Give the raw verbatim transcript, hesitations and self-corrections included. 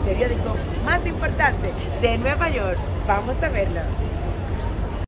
periódico más importante de Nueva York. Vamos a verlo.